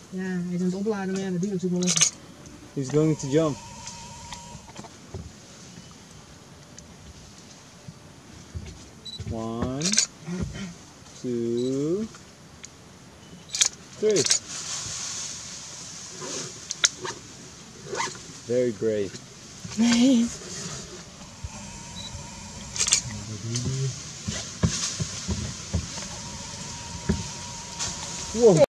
Ja, hij is aan het opladen, maar ja, dat duurt natuurlijk wel even. He's going to jump. One, two, three. Very brave. Whoa.